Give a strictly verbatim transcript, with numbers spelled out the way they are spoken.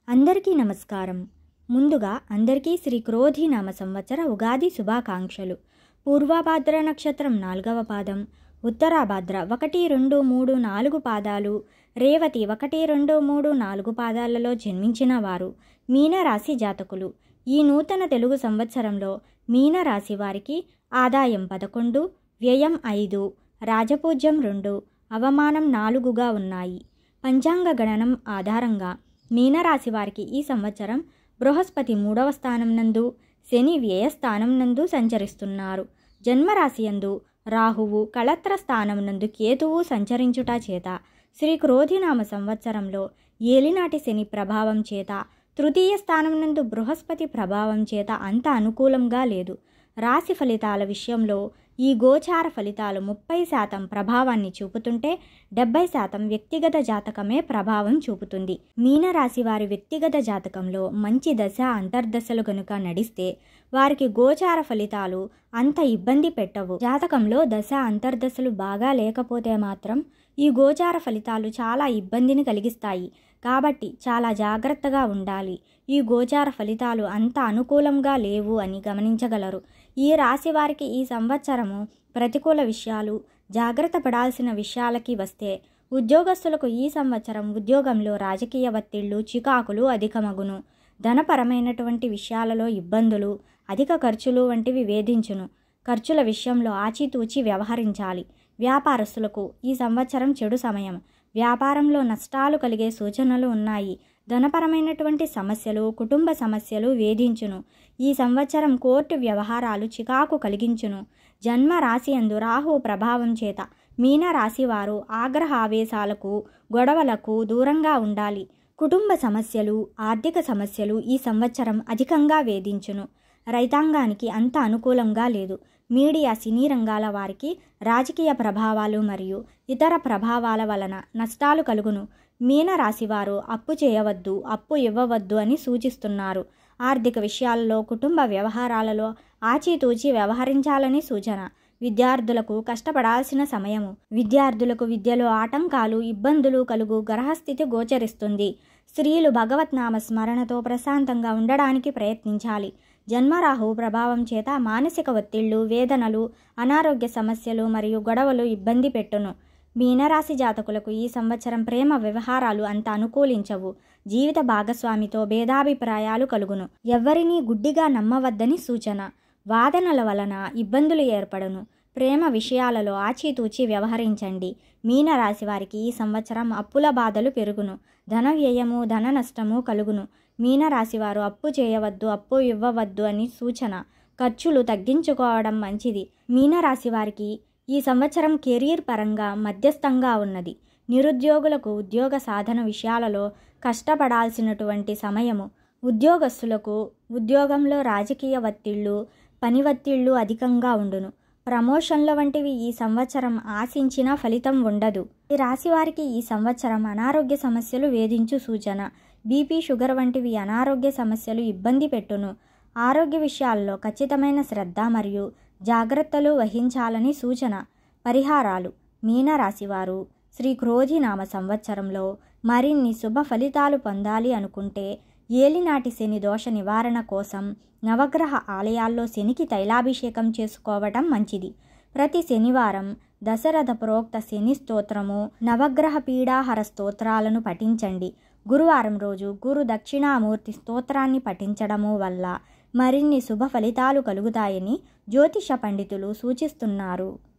అందరికీ నమస్కారం. ముందుగా అందరికీ శ్రీ క్రోధినామ సంవత్సర ఉగాది శుభాకాంక్షలు. పూర్వభాద్ర నక్షత్రం నాలుగవ పాదం, ఉత్తరాభాద్ర ఒకటి రెండు మూడు నాలుగు పాదాలు, రేవతి ఒకటి రెండు మూడు నాలుగు పాదాలలో జన్మించిన వారు మీనరాశి జాతకులు. ఈ నూతన తెలుగు సంవత్సరంలో మీనరాశి వారికి ఆదాయం పదకొండు, వ్యయం ఐదు, రాజపూజ్యం రెండు, అవమానం నాలుగుగా ఉన్నాయి. పంచాంగ గణనం ఆధారంగా మీనరాశి వారికి ఈ సంవత్సరం బృహస్పతి మూడవ స్థానం నందు, శని వ్యయస్థానం నందు సంచరిస్తున్నారు. జన్మరాశి యందు రాహువు కళత్ర స్థానం నందు కేతువు సంచరించుట చేత శ్రీ క్రోధినామ సంవత్సరంలో ఏలినాటి శని ప్రభావం చేత, తృతీయ స్థానం నందు బృహస్పతి ప్రభావం చేత అంత అనుకూలంగా లేదు. రాశి ఫలితాల విషయంలో ఈ గోచార ఫలితాలు ముప్పై శాతం ప్రభావాన్ని చూపుతుంటే డెబ్బై శాతం వ్యక్తిగత జాతకమే ప్రభావం చూపుతుంది. మీనరాశి వారి వ్యక్తిగత జాతకంలో మంచి దశ అంతర్దశలు గనుక నడిస్తే వారికి గోచార ఫలితాలు అంత ఇబ్బంది పెట్టవు. జాతకంలో దశ అంతర్దశలు బాగా లేకపోతే మాత్రం ఈ గోచార ఫలితాలు చాలా ఇబ్బందిని కలిగిస్తాయి. కాబట్టి చాలా జాగ్రత్తగా ఉండాలి. ఈ గోచార ఫలితాలు అంత అనుకూలంగా లేవు అని గమనించగలరు. ఈ రాశి వారికి ఈ సంవత్సరము ప్రతికూల విషయాలు, జాగ్రత్త పడాల్సిన విషయాలకి వస్తే ఉద్యోగస్తులకు ఈ సంవత్సరం ఉద్యోగంలో రాజకీయ ఒత్తిళ్లు, చికాకులు అధికమగును. ధనపరమైనటువంటి విషయాలలో ఇబ్బందులు, అధిక ఖర్చులు వంటివి వేధించును. ఖర్చుల విషయంలో ఆచితూచి వ్యవహరించాలి. వ్యాపారస్తులకు ఈ సంవత్సరం చెడు సమయం. వ్యాపారంలో నష్టాలు కలిగే సూచనలు ఉన్నాయి. ధనపరమైనటువంటి సమస్యలు, కుటుంబ సమస్యలు వేధించును. ఈ సంవత్సరం కోర్టు వ్యవహారాలు చికాకు కలిగించును. జన్మ రాశి యందు రాహు ప్రభావం చేత మీన రాశి వారు ఆగ్రహ ఆవేశాలకు, గొడవలకు దూరంగా ఉండాలి. కుటుంబ సమస్యలు, ఆర్థిక సమస్యలు ఈ సంవత్సరం అధికంగా వేధించును. రైతాంగానికి అంత అనుకూలంగా లేదు. మీడియా, సినీ రంగాల వారికి రాజకీయ ప్రభావాలు మరియు ఇతర ప్రభావాల వలన నష్టాలు కలుగును. మీన రాశివారు అప్పు చేయవద్దు, అప్పు ఇవ్వవద్దు అని సూచిస్తున్నారు. ఆర్థిక విషయాలలో, కుటుంబ వ్యవహారాలలో ఆచితూచి వ్యవహరించాలని సూచన. విద్యార్థులకు కష్టపడాల్సిన సమయము. విద్యార్థులకు విద్యలో ఆటంకాలు, ఇబ్బందులు కలుగు గ్రహస్థితి గోచరిస్తుంది. స్త్రీలు భగవత్నామ స్మరణతో ప్రశాంతంగా ఉండడానికి ప్రయత్నించాలి. జన్మరాహు ప్రభావం చేత మానసిక ఒత్తిళ్లు, వేదనలు, అనారోగ్య సమస్యలు మరియు గొడవలు ఇబ్బంది పెట్టును. మీనరాశి జాతకులకు ఈ సంవత్సరం ప్రేమ వ్యవహారాలు అంత అనుకూలించవు. జీవిత భాగస్వామితో భేదాభిప్రాయాలు కలుగును. ఎవ్వరినీ గుడ్డిగా నమ్మవద్దని సూచన. వాదనల వలన ఇబ్బందులు ఏర్పడును. ప్రేమ విషయాలలో ఆచితూచి వ్యవహరించండి. మీనరాశి వారికి ఈ సంవత్సరం అప్పుల బాధలు పెరుగును. ధన వ్యయము, ధన నష్టము కలుగును. మీనరాశివారు అప్పు చేయవద్దు, అప్పు ఇవ్వవద్దు అని సూచన. ఖర్చులు తగ్గించుకోవడం మంచిది. మీనరాశి వారికి ఈ సంవత్సరం కెరీర్ పరంగా మధ్యస్థంగా ఉన్నది. నిరుద్యోగులకు ఉద్యోగ సాధన విషయాలలో కష్టపడాల్సినటువంటి సమయము. ఉద్యోగస్తులకు ఉద్యోగంలో రాజకీయ ఒత్తిళ్లు, పని ఒత్తిళ్లు అధికంగా ఉండును. ప్రమోషన్ల వంటివి ఈ సంవత్సరం ఆశించిన ఫలితం ఉండదు. ఈ రాశి వారికి ఈ సంవత్సరం అనారోగ్య సమస్యలు వేధించు సూచన. బీపీ, షుగర్ వంటివి అనారోగ్య సమస్యలు ఇబ్బంది పెట్టును. ఆరోగ్య విషయాల్లో ఖచ్చితమైన శ్రద్ధ మరియు జాగ్రత్తలు వహించాలని సూచన. పరిహారాలు. మీనరాశివారు శ్రీ క్రోధినామ సంవత్సరంలో మరిన్ని శుభ ఫలితాలు పొందాలి అనుకుంటే ఏలినాటి శని దోష నివారణ కోసం నవగ్రహ ఆలయాల్లో శనికి తైలాభిషేకం చేసుకోవటం మంచిది. ప్రతి శనివారం దశరథ ప్రోక్త శని స్తోత్రము, నవగ్రహ పీడాహర స్తోత్రాలను పఠించండి. గురువారం రోజు గురు దక్షిణామూర్తి స్తోత్రాన్ని పఠించడము వల్ల మరిన్ని శుభ ఫలితాలు కలుగుతాయని జ్యోతిష పండితులు సూచిస్తున్నారు.